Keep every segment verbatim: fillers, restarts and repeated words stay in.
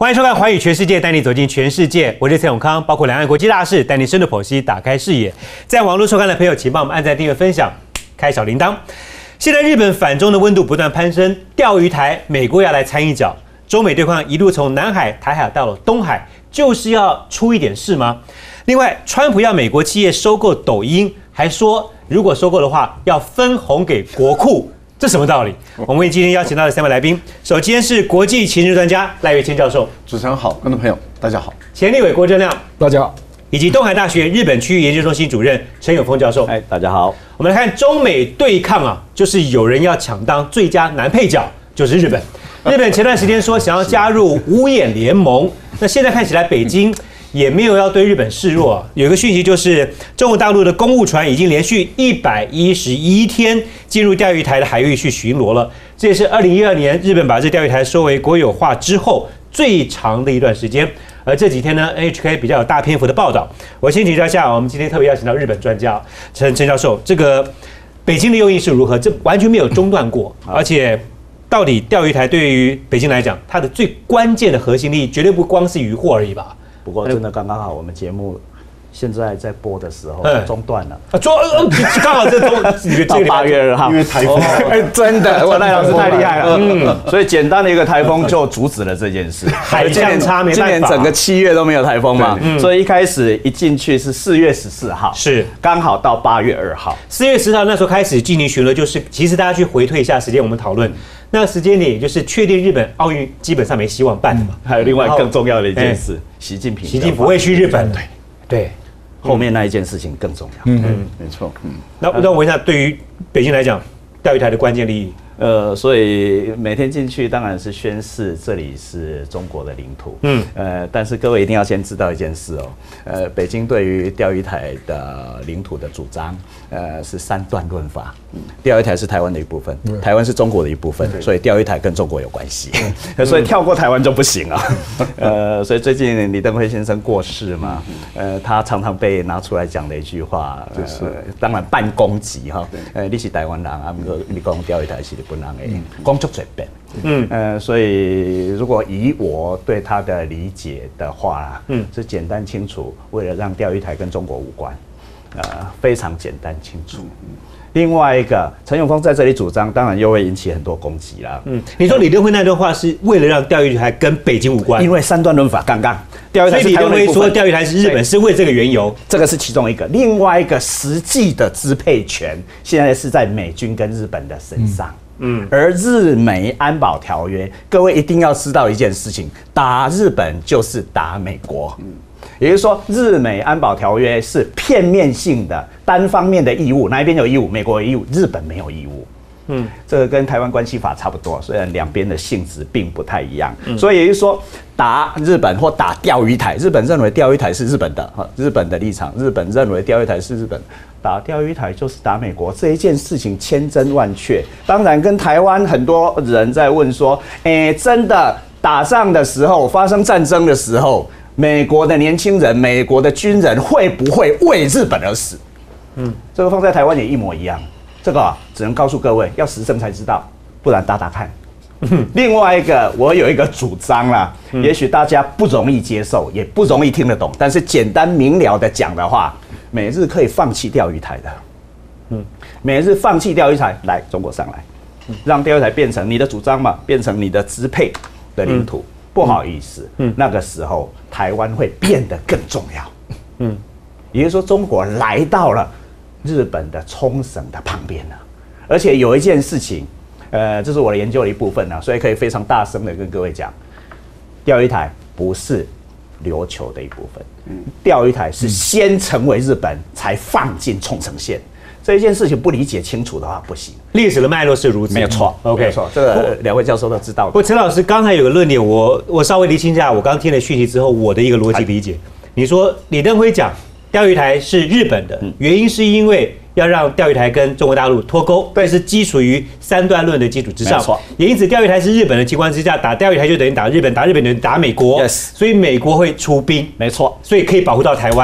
欢迎收看《寰宇全世界》，带你走进全世界。我是陈永康，包括两岸国际大事，带你深度剖析，打开视野。在网络收看的朋友，请帮我们按赞、订阅、分享，开小铃铛。现在日本反中的温度不断攀升，钓鱼台美国要来掺一脚，中美对抗一路从南海、台海到了东海，就是要出一点事吗？另外，川普要美国企业收购抖音，还说如果收购的话，要分红给国库。这什么道理？我们为今天邀请到的三位来宾，首先是国际情势专家赖岳谦教授， 主持人好，观众朋友大家好； 前立委郭正亮， 大家好； 以及东海大学日本区域研究中心主任陈永峰教授， 哎，大家好。 我们来看中美对抗啊，就是有人要抢当最佳男配角，就是日本。日本前段时间说想要加入五眼联盟，那现在看起来北京也没有要对日本示弱、啊。有一个讯息就是，中国大陆的公务船已经连续一百一十一天进入钓鱼台的海域去巡逻了。这也是二零一二年日本把这钓鱼台收为国有化之后最长的一段时间。而这几天呢 ，N H K 比较有大篇幅的报道。我先请教一下，我们今天特别邀请到日本专家陈陈教授，这个北京的用意是如何？这完全没有中断过，而且到底钓鱼台对于北京来讲，它的最关键的核心利益绝对不光是渔获而已吧？ 不过真的刚刚好，我们节目现在在播的时候中断了， 啊，中刚好这中到八月二号， 因为台风， 哎，真的，我赖老师太厉害了，嗯，所以简单的一个台风就阻止了这件事。 海象差没办法， 今年整个七月都没有台风嘛，所以一开始一进去是四月十四号， 是刚好到八月二号。 四月十号那时候开始进行巡逻，就是其实大家去回退一下时间，我们讨论。那个时间点，也就是确定日本奥运基本上没希望办的嘛。 还有另外更重要的一件事，习近平， 习近平不会去日本。对对， 后面那一件事情更重要。 嗯嗯，没错。嗯， 那那我问一下，对于北京来讲，钓鱼台的关键利益。 呃，所以每天进去当然是宣示这里是中国的领土，嗯，呃，但是各位一定要先知道一件事哦，呃，北京对于钓鱼台的领土的主张，呃，是三段论法，钓鱼台是台湾的一部分，台湾是中国的一部分，所以钓鱼台跟中国有关系，所以跳过台湾就不行啊，呃，所以最近李登辉先生过世嘛，呃，他常常被拿出来讲的一句话，就是、呃、当然半攻击哈，呃，你是台湾人啊，你讲钓鱼台是。不能诶，工作随便，嗯，呃，所以如果以我对他的理解的话，嗯，是简单清楚，为了让钓鱼台跟中国无关，呃，非常简单清楚。另外一个，陈永峰在这里主张，当然又会引起很多攻击啦。嗯， 你说李登辉那段话是为了让钓鱼台跟北京无关， 因为三段论法刚刚，钓鱼台所以李登辉说钓鱼台是日本是为这个缘由， 这个是其中一个。另外一个实际的支配权，现在是在美军跟日本的身上。嗯嗯，而日美安保条约，各位一定要知道一件事情：打日本就是打美国。嗯，也就是说，日美安保条约是片面性的、单方面的义务，哪一边有义务？美国有义务，日本没有义务。嗯，这个跟台湾关系法差不多，虽然两边的性质并不太一样。嗯，所以也就是说，打日本或打钓鱼台，日本认为钓鱼台是日本的，哈，日本的立场，日本认为钓鱼台是日本的。打钓鱼台就是打美国，这一件事情千真万确。当然，跟台湾很多人在问说，哎、欸，真的打仗的时候，发生战争的时候，美国的年轻人、美国的军人会不会为日本而死？嗯，这个放在台湾也一模一样。这个、啊、只能告诉各位，要实证才知道，不然打打看。嗯、另外一个，我有一个主张啦，嗯、也许大家不容易接受，也不容易听得懂，但是简单明了的讲的话。美日可以放弃钓鱼台的，嗯，美日放弃钓鱼台，来中国上来，让钓鱼台变成你的主张嘛，变成你的支配的领土。嗯、不好意思，嗯，那个时候台湾会变得更重要，嗯，也就是说中国来到了日本的冲绳的旁边了，而且有一件事情，呃，这是我的研究的一部分啊，所以可以非常大声的跟各位讲，钓鱼台不是琉球的一部分。钓鱼台是先成为日本，才放进冲绳县。这一件事情不理解清楚的话，不行。 历史的脉络是如此， 没有错。OK， 没错，这个两位教授都知道。 不过陈老师刚才有个论点，我我稍微厘清一下，我刚听了讯息之后，我的一个逻辑理解。你说李登辉讲钓鱼台是日本的，原因是因为要让钓鱼台跟中国大陆脱钩，这是基础于三段论的基础之上。也因此，钓鱼台是日本的情况之下，打钓鱼台就等于打日本，打日本等于打美国。Yes， 所以美国会出兵， 没错， 所以可以保护到台湾。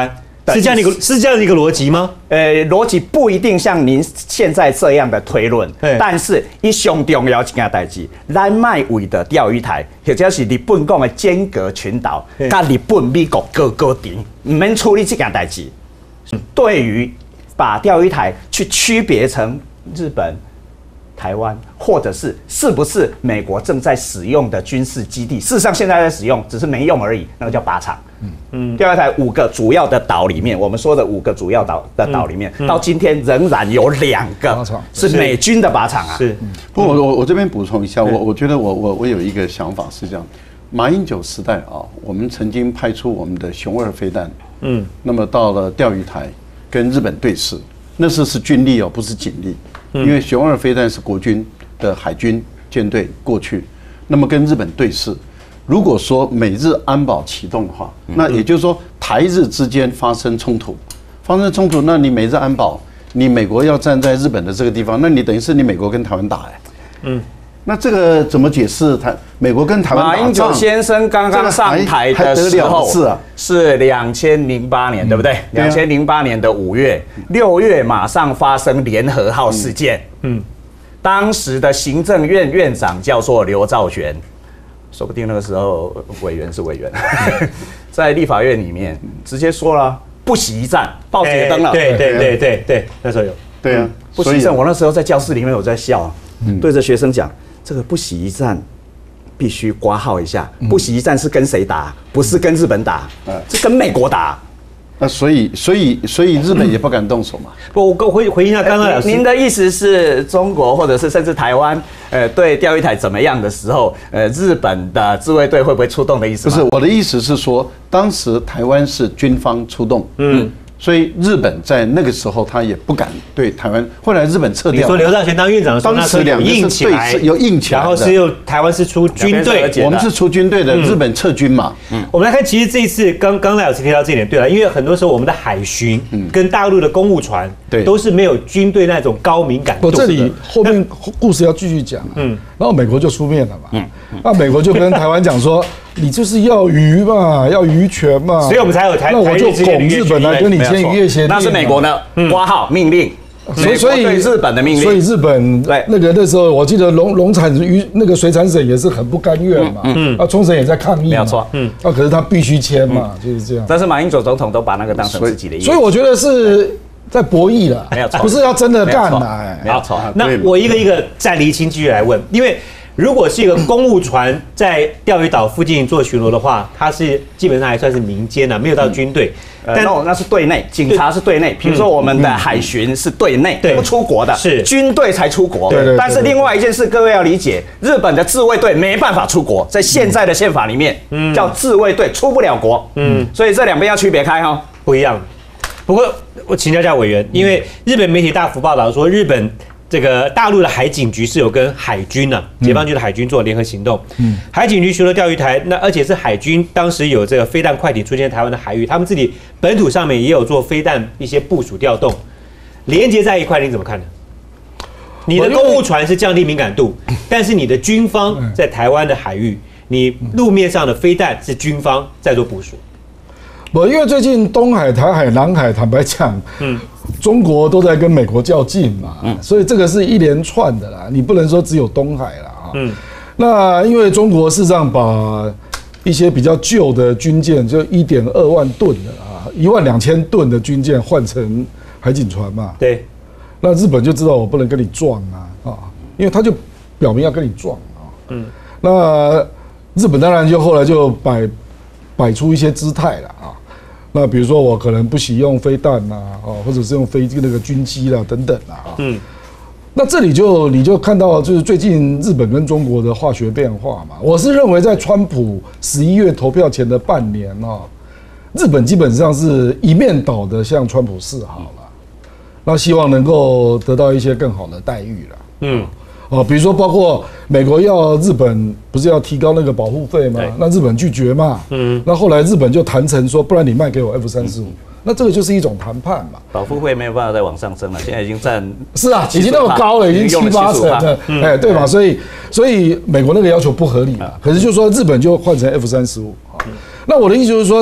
是这样的一个是这样的一个逻辑吗？ 呃，逻辑不一定像您现在这样的推论，但是一上重要一件代志，咱卖为的钓鱼台，或者是日本讲的尖阁群岛，跟日本、美国各个地，唔免处理这件代志。对于把钓鱼台去区别成日本、台湾，或者是是不是美国正在使用的军事基地，事实上现在在使用，只是没用而已，那个叫靶场。嗯嗯，钓鱼台五个主要的岛里面，我们说的五个主要岛的岛里面，嗯、到今天仍然有两个是美军的靶场啊。 是， 不过我我我这边补充一下，我我觉得我我我有一个想法是这样，马英九时代啊，我们曾经派出我们的雄二飞弹，嗯，那么到了钓鱼台跟日本对峙，那时是军力哦，不是警力，因为雄二飞弹是国军的海军舰队过去，那么跟日本对峙。如果说美日安保启动的话，那也就是说台日之间发生冲突，发生冲突，那你美日安保，你美国要站在日本的这个地方，那你等于是你美国跟台湾打哎，嗯，那这个怎么解释？台美国跟台湾打仗？ 马英九先生刚刚上台的时候是啊， 是两千零八年，对不对？两千零八年的五月，六月马上发生联合号事件，嗯，当时的行政院院长叫做刘兆玄。说不定那个时候委员是委员，在立法院里面直接说了不惜一战，报纸也登了。 对对对对对，那时候有。 对啊， 不惜一战，我那时候在教室里面我在笑，对着学生讲，这个不惜一战必须括号一下，不惜一战是跟谁打？不是跟日本打，是跟美国打。 那所以，所以，所以日本也不敢动手嘛。 不，我回回应一下刚刚老师， 您的意思是中国或者是甚至台湾，呃，对钓鱼台怎么样的时候，呃，日本的自卫队会不会出动的意思吗？ 不是，我的意思是说，当时台湾是军方出动，嗯。所以日本在那个时候，他也不敢对台湾。后来日本撤掉。 你说刘兆玄当院长的时候，当时两硬起来， 有硬起来， 然后是又台湾是出军队， 我们是出军队的，日本撤军嘛。 嗯，我们来看，其实这一次刚刚赖老师提到这一点，对了，因为很多时候我们的海巡跟大陆的公务船，对，都是没有军队那种高敏感度的。 这里后面故事要继续讲，嗯，然后美国就出面了嘛，嗯，那美国就跟台湾讲说。你就是要渔嘛，要渔权嘛， 所以我们才有台。 那我就拱日本来跟你签渔业协定。 那是美国的括号命令， 所以所以日本的命令， 所以日本那个那时候我记得农农产渔那个水产省也是很不甘愿嘛，嗯，啊冲绳也在抗议， 没有错， 嗯，啊可是他必须签嘛，就是这样。 但是马英九总统都把那个当成自己的意思， 所以我觉得是在博弈了， 没有错， 不是要真的干了， 没有错。 那我一个一个再厘清继续来问，因为。如果是一个公务船在钓鱼岛附近做巡逻的话，它是基本上还算是民间的，没有到军队。 但那是对内，警察是对内。比如说我们的海巡是对内，不出国的，是军队才出国。但是另外一件事，各位要理解，日本的自卫队没办法出国，在现在的宪法里面，叫自卫队出不了国。嗯，所以这两边要区别开哈， 不一样。不过我请教一下委员，因为日本媒体大幅报道说日本。这个大陆的海警局是有跟海军啊，解放军的海军做联合行动。嗯，海警局巡逻钓鱼台，那而且是海军当时有这个飞弹快艇出现在台湾的海域，他们自己本土上面也有做飞弹一些部署调动，连接在一块，你怎么看呢？你的公务船是降低敏感度，但是你的军方在台湾的海域，你路面上的飞弹是军方在做部署。 不，因为最近东海、台海、南海，坦白讲，嗯，中国都在跟美国较劲嘛，嗯，所以这个是一连串的啦，你不能说只有东海啦啊，嗯，那因为中国事实上把一些比较旧的军舰，就一点二万吨的啊，一万两千吨的军舰换成海警船嘛， 对， 那日本就知道我不能跟你撞啊啊，因为他就表明要跟你撞啊，嗯，那日本当然就后来就摆摆出一些姿态了啊。那比如说我可能不惜用飞弹呐，哦，或者是用飞机那个军机啦等等啊，嗯，那这里就你就看到就是最近日本跟中国的化学变化嘛。我是认为在川普十一月投票前的半年啊，日本基本上是一面倒的向川普示好了，那希望能够得到一些更好的待遇了，嗯。哦，比如说，包括美国要日本不是要提高那个保护费吗？那日本拒绝嘛。嗯。那后来日本就谈成说，不然你卖给我 F 三十五，那这个就是一种谈判嘛。 保护费没有办法再往上升了，现在已经占是啊，已经那么高了，已经七八成了，哎，对吧？所以，所以美国那个要求不合理嘛。可是就说日本就换成 F 三十五。那我的意思就是说，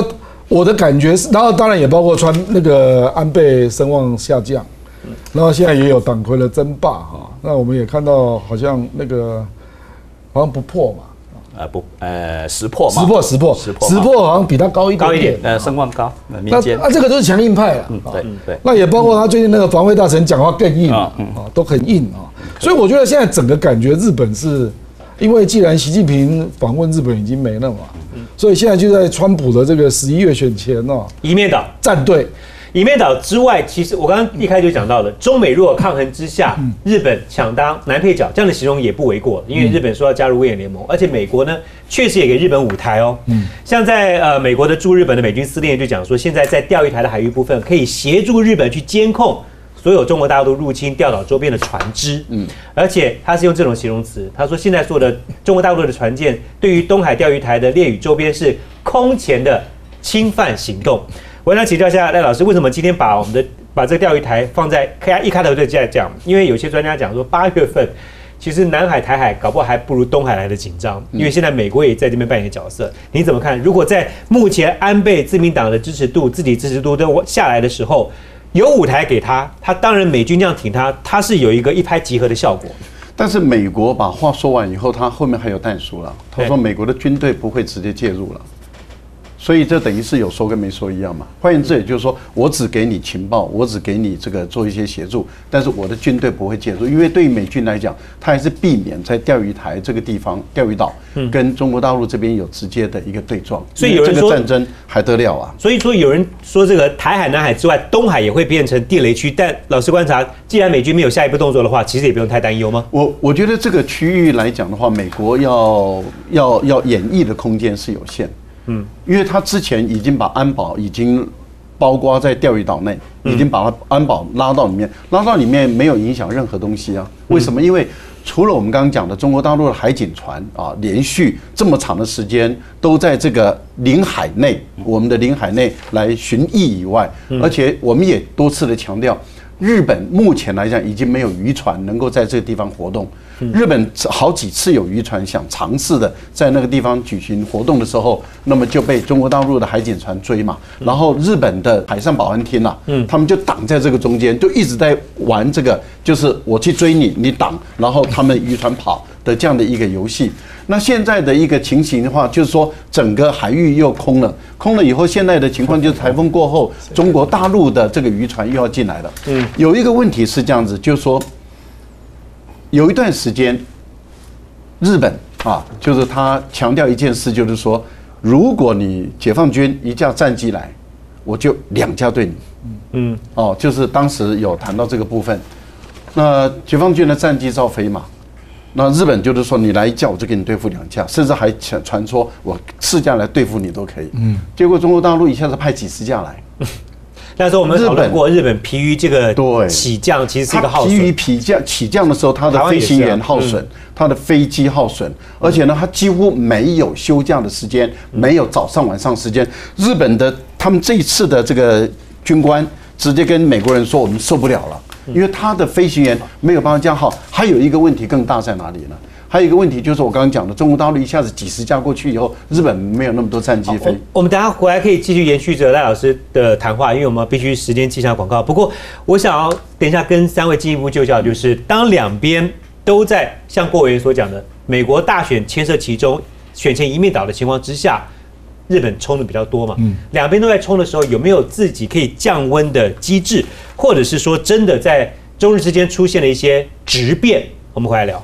我的感觉是，然后当然也包括川那个安倍声望下降，然后现在也有党魁的争霸哈。那我们也看到好像那个好像不破嘛。 呃不，呃识破嘛， 识破识破识破， 识破好像比他高一点， 高一点， 呃声望高，民那间， 那这个都是强硬派啊， 嗯对对， 那也包括他最近那个防卫大臣讲话更硬啊，都很硬啊，所以我觉得现在整个感觉日本是，因为既然习近平访问日本已经没了嘛，所以现在就在川普的这个十一月选前哦， 一面倒站队。 一面倒之外，其实我刚刚一开始就讲到了，中美若抗衡之下，日本抢当男配角，这样的形容也不为过。因为日本说要加入五眼联盟，而且美国呢确实也给日本舞台哦。像在呃美国的驻日本的美军司令就讲说，现在在钓鱼台的海域部分可以协助日本去监控所有中国大陆入侵钓岛周边的船只。嗯，而且他是用这种形容词，他说现在所有的中国大陆的船舰对于东海钓鱼台的列屿周边是空前的侵犯行动。我想请教一下赖老师，为什么今天把我们的把这个钓鱼台放在开一开头就这样讲？因为有些专家讲说，八月份其实南海、台海搞不好还不如东海来的紧张，因为现在美国也在这边扮演角色。你怎么看？如果在目前安倍自民党的支持度、自己支持度都下来的时候，有舞台给他，他当然美军这样挺他，他是有一个一拍即合的效果。 但是美国把话说完以后，他后面还有弹书了。他说美国的军队不会直接介入了。所以这等于是有说跟没说一样嘛。换言之，也就是说，我只给你情报，我只给你这个做一些协助，但是我的军队不会介入，因为对于美军来讲，他还是避免在钓鱼台这个地方、钓鱼岛跟中国大陆这边有直接的一个对撞。 所以有人说这个战争还得了啊？ 所以说有人说这个台海、南海之外，东海也会变成地雷区。但老师观察，既然美军没有下一步动作的话，其实也不用太担忧吗？ 我我觉得这个区域来讲的话，美国要要要演绎的空间是有限。嗯，因为他之前已经把安保已经包括在钓鱼岛内，已经把它安保拉到里面，拉到里面没有影响任何东西啊。为什么？因为除了我们刚刚讲的中国大陆的海警船啊，连续这么长的时间都在这个领海内，我们的领海内来巡弋以外，而且我们也多次的强调，日本目前来讲已经没有渔船能够在这个地方活动。日本好几次有渔船想尝试的在那个地方举行活动的时候，那么就被中国大陆的海警船追嘛，然后日本的海上保安厅啊，他们就挡在这个中间，就一直在玩这个，就是我去追你，你挡，然后他们渔船跑的这样的一个游戏。那现在的一个情形的话，就是说整个海域又空了，空了以后，现在的情况就是台风过后，中国大陆的这个渔船又要进来了。嗯，有一个问题是这样子，就是说。有一段时间，日本啊，就是他强调一件事，就是说，如果你解放军一架战机来，我就两架对你。嗯，哦，就是当时有谈到这个部分。那解放军的战机照飞嘛，那日本就是说你来一架，我就给你对付两架，甚至还传说我四架来对付你都可以。嗯，结果中国大陆一下子派几十架来。 那时候我们讨论过，日本疲于这个起降，其实是一个耗损。 疲于起降起降的时候，它的飞行员耗损，它的飞机耗损，而且呢，它几乎没有休假的时间，没有早上晚上时间。日本的他们这一次的这个军官直接跟美国人说，我们受不了了，因为他的飞行员没有办法加号。还有一个问题更大在哪里呢？还有一个问题就是我刚刚讲的，中国大陆一下子几十架过去以后，日本没有那么多战机飞。 我们等一下回来可以继续延续着赖老师的谈话，因为我们必须时间记下广告。不过我想要等一下跟三位进一步就教，就是当两边都在像郭委员所讲的，美国大选牵涉其中，选前一面倒的情况之下，日本冲的比较多嘛，嗯，两边都在冲的时候，有没有自己可以降温的机制，或者是说真的在中日之间出现了一些质变？我们回来聊。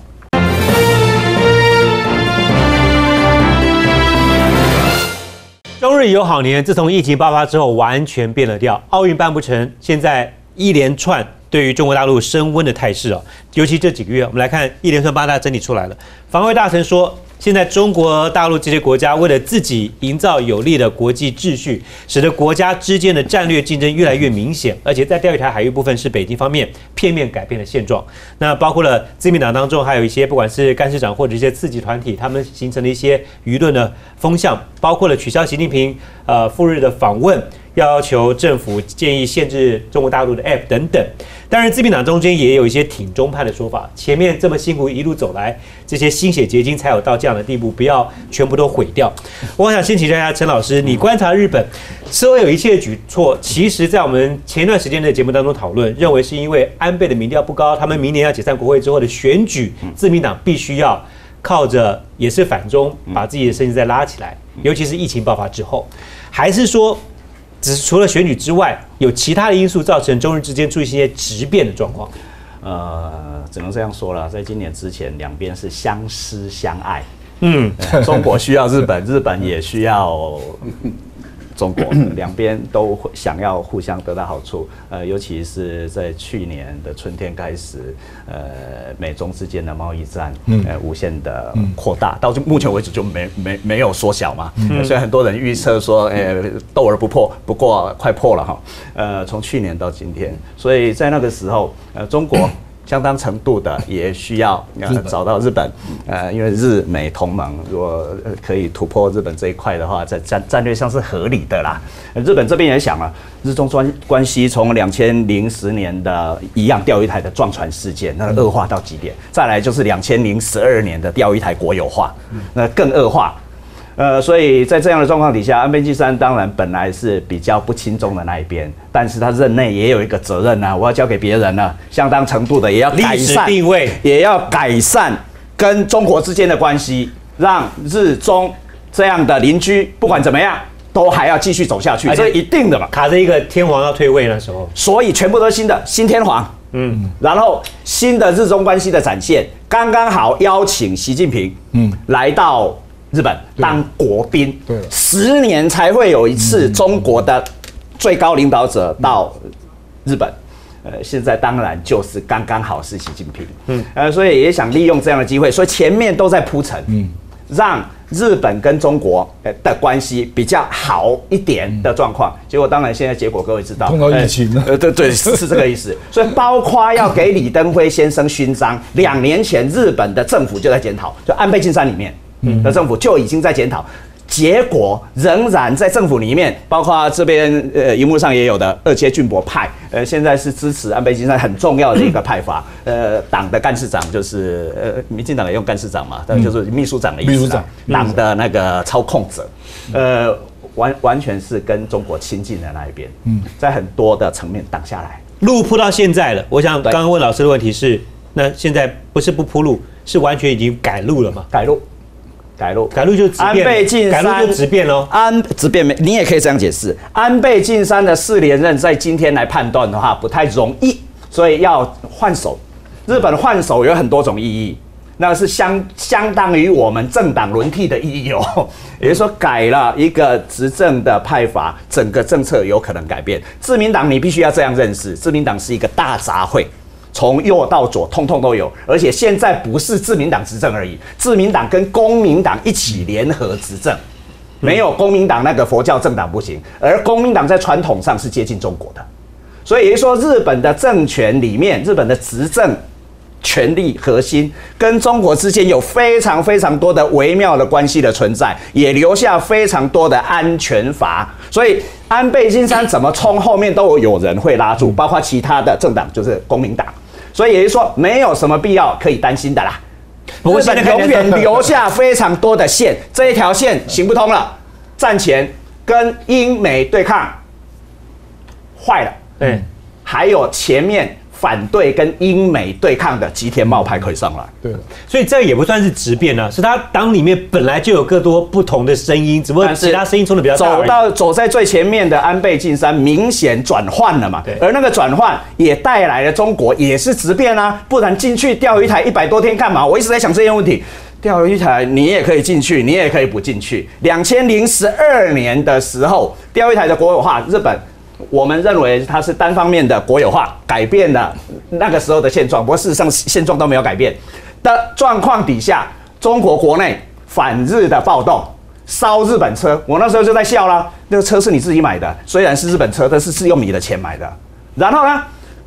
中日友好年，自从疫情爆发之后，完全变了调。奥运办不成，现在一连串对于中国大陆升温的态势啊，尤其这几个月，我们来看一连串八大整理出来了。防卫大臣说，现在中国大陆这些国家为了自己营造有利的国际秩序，使得国家之间的战略竞争越来越明显，而且在钓鱼台海域部分是北京方面片面改变了现状。那包括了自民党当中还有一些不管是干事长或者一些次级团体，他们形成了一些舆论的风向，包括了取消习近平呃赴日的访问， 要求政府建议限制中国大陆的 App 等等。当然，自民党中间也有一些挺中派的说法，前面这么辛苦一路走来，这些心血结晶才有到这样的地步，不要全部都毁掉。我想先请教一下陈老师，你观察日本所有一切举措，其实在我们前一段时间的节目当中讨论，认为是因为安倍的民调不高，他们明年要解散国会之后的选举，自民党必须要靠着也是反中，把自己的声音再拉起来，尤其是疫情爆发之后，还是说？只是除了选举之外，有其他的因素造成中日之间出现一些质变的状况。 呃，只能这样说了，在今年之前，两边是相思相爱。 嗯， 中国需要日本，日本也需要中国，两边都想要互相得到好处。呃，尤其是在去年的春天开始，呃，美中之间的贸易战，呃，无限的扩大，到目前为止就没没没有缩小嘛。嗯、所以很多人预测说，呃，斗而不破，不过快破了哈。呃，从去年到今天，所以在那个时候，呃，中国。相当程度的也需要呃找到日本，呃，因为日美同盟如果可以突破日本这一块的话，在战战略上是合理的啦。日本这边也想了，日中关关系从两千零十年的一样钓鱼台的撞船事件，那恶化到极点，再来就是两千零十二年的钓鱼台国有化，那更恶化。呃，所以在这样的状况底下，安倍晋三当然本来是比较不亲中的那一边，但是他任内也有一个责任呢、啊，我要交给别人了，相当程度的也要改善定位， 也要改善跟中国之间的关系，让日中这样的邻居不管怎么样都还要继续走下去，这一定的嘛。 卡着一个天皇要退位那时候， 所以全部都是新的新天皇。嗯，然后新的日中关系的展现，刚刚好邀请习近平，嗯，来到。日本当国宾，对，十年才会有一次中国的最高领导者到日本，呃，现在当然就是刚刚好是习近平，嗯，呃，所以也想利用这样的机会，所以前面都在铺陈，嗯，让日本跟中国的关系比较好一点的状况，结果当然现在结果各位知道， 碰到疫情了， 呃，对对是是这个意思，所以包括要给李登辉先生勋章，两年前日本的政府就在检讨，就安倍晋三里面。的政府就已经在检讨，结果仍然在政府里面，包括这边呃荧幕上也有的二阶俊博派，呃现在是支持安倍晋三很重要的一个派阀，呃党的干事长就是呃民进党也用干事长嘛，但就是秘书长的意思，秘书长，党的那个操控者，呃完完全是跟中国亲近的那一边，嗯，在很多的层面挡下来， 路铺到现在了。我想刚刚问老师的问题是，那现在不是不铺路，是完全已经改路了嘛？ 改路。改路， 改路就质变， 安倍晋三改路就质变喽。 安质变没，你也可以这样解释。安倍晋三的四连任，在今天来判断的话，不太容易，所以要换手。日本换手有很多种意义，那是相相当于我们政党轮替的意义哦。也就是说，改了一个执政的派阀，整个政策有可能改变。自民党你必须要这样认识，自民党是一个大杂烩。从右到左，通通都有，而且现在不是自民党执政而已，自民党跟公民党一起联合执政，没有公民党那个佛教政党不行，而公民党在传统上是接近中国的，所以也就是说，日本的政权里面，日本的执政权力核心跟中国之间有非常非常多的微妙的关系的存在，也留下非常多的安全阀，所以安倍晋三怎么冲，后面都有人会拉住，包括其他的政党，就是公民党。所以也就是说，没有什么必要可以担心的啦。日本永远留下非常多的线，这一条线行不通了，战前跟英美对抗坏了， 对， 还有前面反对跟英美对抗的吉田茂派可以上来。 对， 所以这也不算是质变啊，是他党里面本来就有更多不同的声音，只不过其他声音冲的比较大。 走到走在最前面的安倍晋三明显转换了嘛，而那个转换也带来了中国也是质变啊，不然进去钓鱼台一百多天干嘛？我一直在想这些问题。钓鱼台你也可以进去，你也可以不进去。两千零十二年的时候，钓鱼台的国有化，日本。我们认为它是单方面的国有化，改变了那个时候的现状，不过事实上现状都没有改变的状况底下，中国国内反日的暴动，烧日本车，我那时候就在笑啦，那个车是你自己买的，虽然是日本车，但是是用你的钱买的。然后呢，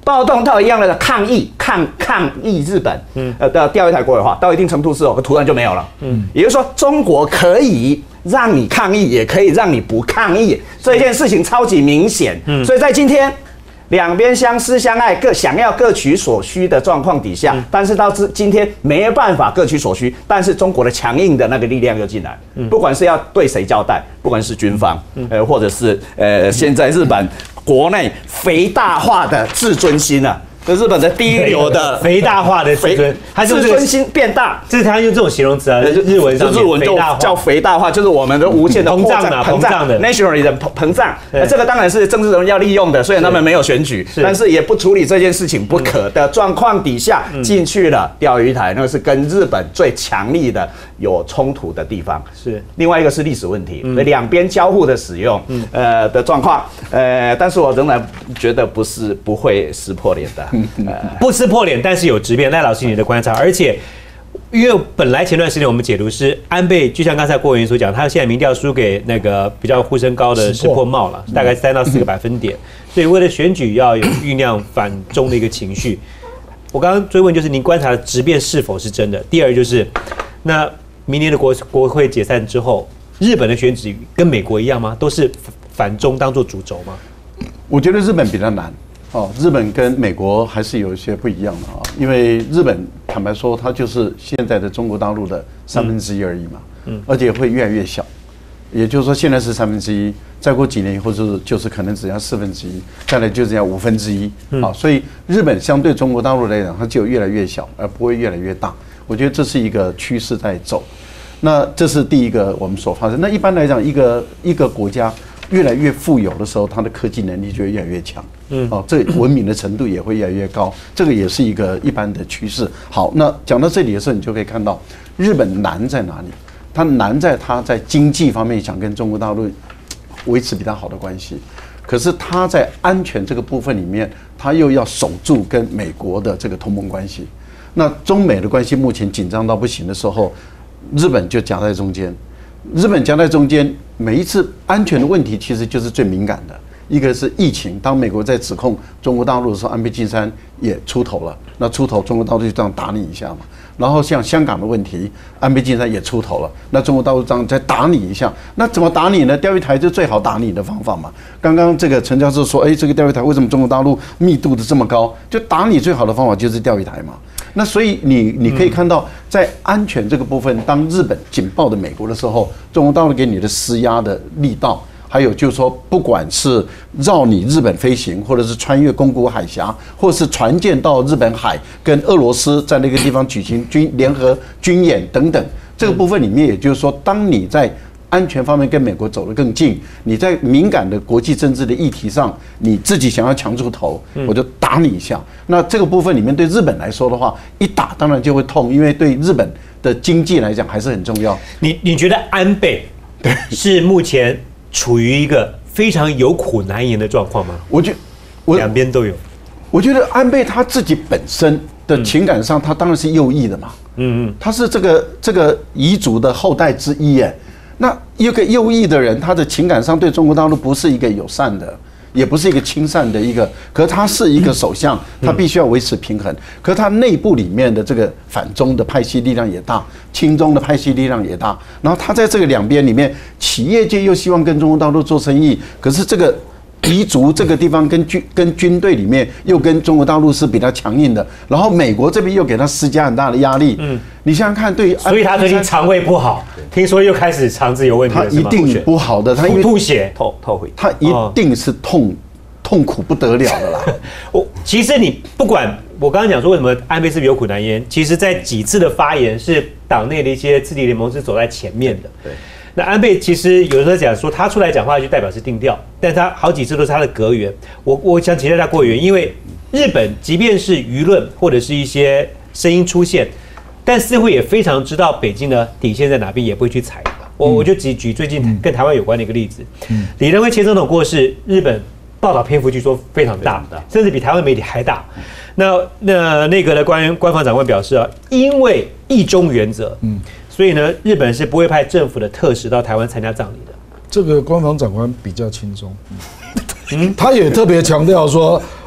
暴动到一样的抗议抗抗议日本，嗯，呃的钓鱼台国有化，到一定程度之后，突然就没有了，嗯，也就是说，中国可以让你抗议，也可以让你不抗议，这件事情超级明显，嗯，所以在今天。两边相思相爱，各想要各取所需的状况底下，嗯、但是到今今天没办法各取所需，但是中国的强硬的那个力量又进来，嗯、不管是要对谁交代，不管是军方，嗯、呃，或者是呃，现在日本国内肥大化的自尊心啊。日本的第一流的肥大化的自尊， 他自尊心变大， 这是他用这种形容词啊，日文上日文就叫肥大化，就是我们的无限的膨胀啊，膨胀的 nationalism 膨胀。这个当然是政治人物要利用的，虽然他们没有选举，但是也不处理这件事情不可的状况底下进去了钓鱼台，那个是跟日本最强力的有冲突的地方。 是另外一个是历史问题，两边交互的使用，呃的状况，呃，但是我仍然觉得不是不会撕破脸的。 不撕破脸，但是有质变。赖老师，你的观察，而且因为本来前段时间我们解读是安倍，就像刚才郭文所讲，他现在民调输给那个比较呼声高的石破茂了，大概三到四个百分点。所以为了选举要有酝酿反中的一个情绪，我刚刚追问就是您观察的质变是否是真的？第二就是那明年的国国会解散之后，日本的选举跟美国一样吗？都是反中当作主轴吗？ 我觉得日本比较难。哦，日本跟美国还是有一些不一样的啊，因为日本坦白说，它就是现在的中国大陆的三分之一而已嘛，嗯，而且会越来越小，也就是说现在是三分之一，再过几年以后就是就是可能只要四分之一，再来就只要五分之一，啊，所以日本相对中国大陆来讲，它就越来越小，而不会越来越大。我觉得这是一个趋势在走，那这是第一个我们所发生。那一般来讲，一个一个国家越来越富有的时候，它的科技能力就会越来越强。嗯，哦，这文明的程度也会越来越高，这个也是一个一般的趋势。好，那讲到这里的时候，你就可以看到日本难在哪里？它难在它在经济方面想跟中国大陆维持比较好的关系，可是它在安全这个部分里面，它又要守住跟美国的这个同盟关系。那中美的关系目前紧张到不行的时候，日本就夹在中间。日本夹在中间，每一次安全的问题其实就是最敏感的。一个是疫情，当美国在指控中国大陆的时候，安倍晋三也出头了。那出头，中国大陆就这样打你一下嘛。然后像香港的问题，安倍晋三也出头了，那中国大陆这样再打你一下，那怎么打你呢？钓鱼台就最好打你的方法嘛。刚刚这个陈教授说，哎，这个钓鱼台为什么中国大陆密度的这么高？就打你最好的方法就是钓鱼台嘛。那所以你你可以看到，在安全这个部分，当日本紧抱着美国的时候，中国大陆给你的施压的力道。还有就是说，不管是绕你日本飞行，或者是穿越宫古海峡，或是船舰到日本海，跟俄罗斯在那个地方举行军联合军演等等，这个部分里面，也就是说，当你在安全方面跟美国走得更近，你在敏感的国际政治的议题上，你自己想要强出头，我就打你一下。那这个部分里面对日本来说的话，一打当然就会痛，因为对日本的经济来讲还是很重要。 你你觉得安倍是目前处于一个非常有苦难言的状况吗？ 我觉得两边都有。 我觉得安倍他自己本身的情感上，他当然是右翼的嘛。嗯嗯，他是这个这个彝族的后代之一耶。那一个右翼的人，他的情感上对中国大陆不是一个友善的，也不是一个亲善的一个，可是他是一个首相，他必须要维持平衡。可是他内部里面的这个反中的派系力量也大，亲中的派系力量也大。然后他在这个两边里面，企业界又希望跟中国大陆做生意，可是这个彝族这个地方跟军跟军队里面又跟中国大陆是比较强硬的，然后美国这边又给他施加很大的压力。嗯，你想想看，对于所以他最近肠胃不好，听说又开始肠子有问题了， 他一定不好的，他因为吐血、 透透血， 他一定是痛。痛苦不得了的啦！ 我其实你不管我刚刚讲说为什么安倍是有苦难言，其实在几次的发言是党内的一些自敌联盟是走在前面的。对，那安倍其实有时候讲说他出来讲话就代表是定调，但他好几次都是他的阁员。我我想请教一下郭委员，因为日本即便是舆论或者是一些声音出现，但似乎也非常知道北京的底线在哪边，也不会去踩。我我就举举最近跟台湾有关的一个例子，李登辉前总统过世，日本报道篇幅据说非常大，甚至比台湾媒体还大。那那内阁的官官方长官表示啊，因为一中原则，嗯，所以呢，日本是不会派政府的特使到台湾参加葬礼的。 这个官方长官比较轻松，嗯，他也特别强调说，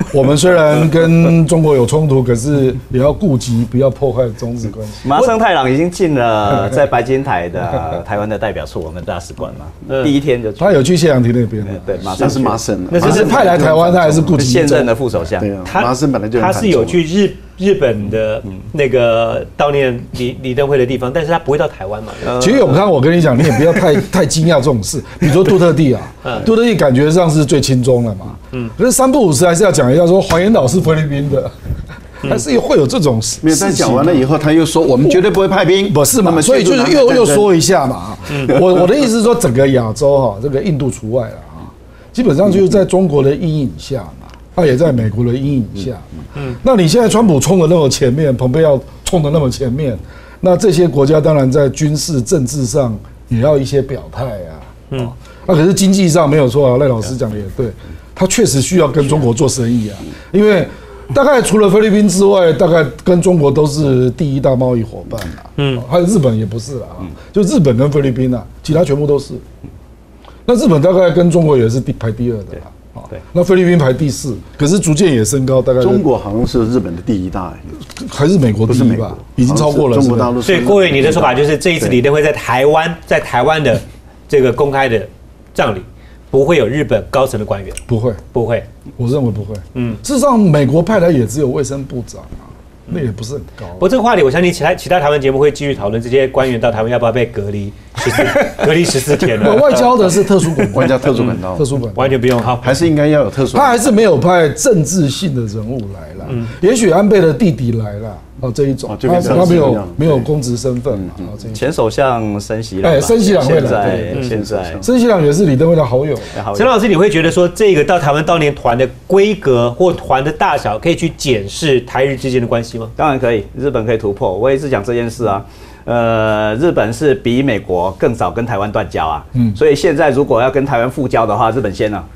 我们虽然跟中国有冲突，可是也要顾及不要破坏中日关系。 麻生太郎已经进了在白金台的台湾的代表处，我们大使馆嘛，第一天就去。 他有去谢长廷那边， 对，马那上是麻生， 那是派来台湾，他还是顾及现任的副首相。 对啊， 他麻生本来就他是有去日日本的那个悼念李李登辉的地方，但是他不会到台湾嘛。 其实永康，我跟你讲，你也不要太太惊讶这种事。比如说杜特地啊，杜特地感觉上是最亲中了嘛，嗯，可是三不五时还是要讲一下，说黄岩岛是菲律宾的，还是会有这种事。 没有，但讲完了以后，他又说我们绝对不会派兵， 不是嘛？所以就是又又说一下嘛。我我的意思是说，整个亚洲哈，这个印度除外了啊，基本上就是在中国的阴影下嘛，他也在美国的阴影下。嗯，那你现在川普冲的那么前面，蓬佩奥冲的那么前面，那这些国家当然在军事政治上也要一些表态啊。嗯，那可是经济上没有错啊，赖老师讲的也对，他确实需要跟中国做生意啊，因为大概除了菲律宾之外，大概跟中国都是第一大贸易伙伴啊。嗯，还有日本也不是啦，就日本跟菲律宾啊，其他全部都是。那日本大概跟中国也是第排第二的啦。对，那菲律宾排第四，可是逐渐也升高，大概中国好像是日本的第一大， 还是美国第一吧？已经超过了中国大陆。 所以郭伟，你的说法就是这一次李登辉在台湾，在台湾的这个公开的葬礼，不会有日本高层的官员， 不会， 不会， 我认为不会。嗯，事实上，美国派来也只有卫生部长啊，那也不是很高。 不过这个话题，我相信其他其他台湾节目会继续讨论，这些官员到台湾要不要被隔离十四隔离十四天呢？ 外交的是特殊管道， 外交特殊管道， 特殊管道完全不用。好， 还是应该要有特殊。 他还是没有派政治性的人物来了，嗯，也许安倍的弟弟来了。哦，这一种，他他没有没有公职身份嘛？ 前首相森喜朗， 哎，森喜朗会来，现在森喜朗也是李登辉的好友。 陈老师，你会觉得说这个到台湾悼念团的规格或团的大小，可以去检视台日之间的关系吗？ 当然可以，日本可以突破。我也是讲这件事啊。呃，日本是比美国更早跟台湾断交啊，嗯，所以现在如果要跟台湾复交的话，日本先啊。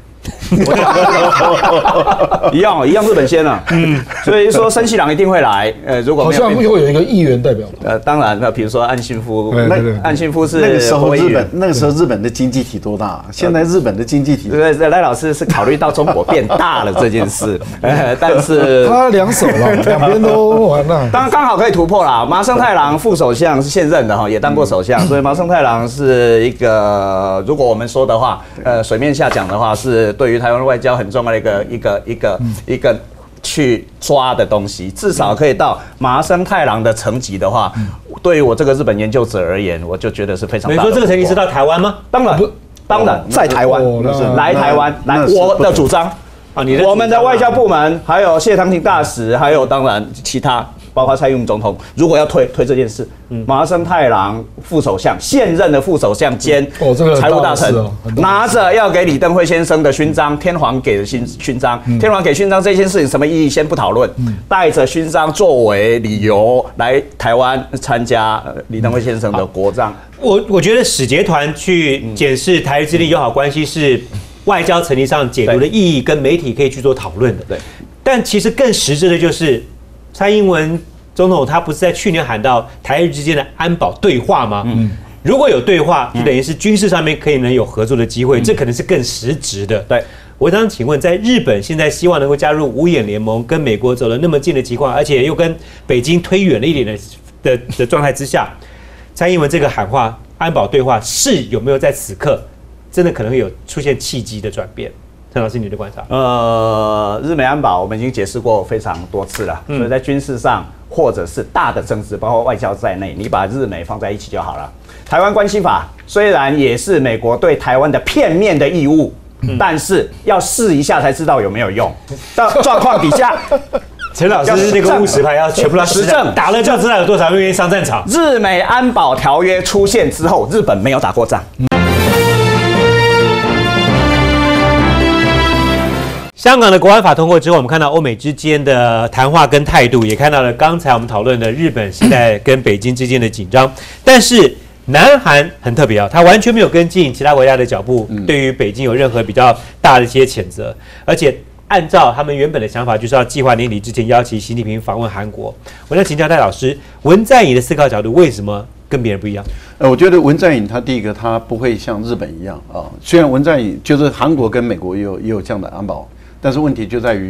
一样哦，一样日本先啊，嗯，所以说森喜朗一定会来，呃，如果好像会有一个议员代表团， 呃，当然，那比如说岸信夫， 那岸信夫是那个时候日本那个时候日本的经济体多大？现在日本的经济体， 对对，赖老师是考虑到中国变大了这件事，呃，但是他两手了，两边都完了， 当然刚好可以突破啦。麻生太郎副首相是现任的哈，也当过首相，所以麻生太郎是一个，如果我们说的话，呃，水面下讲的话是。对于台湾外交很重要的一个一个一个一个去抓的东西，至少可以到麻生太郎的层级的话，对于我这个日本研究者而言，我就觉得是非常大的。 你说这个层级是到台湾吗？ 当然，当然在台湾，来台湾来我的主张啊，你的我们的外交部门，还有谢长廷大使，还有当然其他。包括蔡英文总统，如果要推推这件事，麻生太郎副首相现任的副首相兼财务大臣，拿着要给李登辉先生的勋章，天皇给的勋勋章，天皇给勋章这件事情什么意义先不讨论，带着勋章作为理由来台湾参加李登辉先生的国葬。 我我觉得使节团去检视台日之间友好关系是外交层级上解读的意义，跟媒体可以去做讨论的。对，但其实更实质的就是。蔡英文总统他不是在去年喊到台日之间的安保对话吗？嗯，如果有对话，就等于是军事上面可以能有合作的机会，这可能是更实质的。对，我想请问，在日本现在希望能够加入五眼联盟，跟美国走得那么近的情况，而且又跟北京推远了一点的的的状态之下，蔡英文这个喊话安保对话是有没有在此刻真的可能会有出现契机的转变？陈老师，你的观察？ 呃，日美安保我们已经解释过非常多次了，所以在军事上或者是大的政治，包括外交在内，你把日美放在一起就好了。台湾关系法虽然也是美国对台湾的片面的义务，但是要试一下才知道有没有用。到状况底下， 陈老师那个务实派要全部要实证，打了就知道有多少人愿意上战场。 日美安保条约出现之后，日本没有打过仗。 香港的国安法通过之后，我们看到欧美之间的谈话跟态度，也看到了刚才我们讨论的日本现在跟北京之间的紧张。但是南韩很特别啊，他完全没有跟进其他国家的脚步，对于北京有任何比较大的一些谴责，而且按照他们原本的想法，就是要计划年底之前邀请习近平访问韩国。我想请教戴老师，文在寅的思考角度为什么跟别人不一样？ 呃，我觉得文在寅他第一个他不会像日本一样啊，虽然文在寅就是韩国跟美国也有也有这样的安保。但是问题就在于，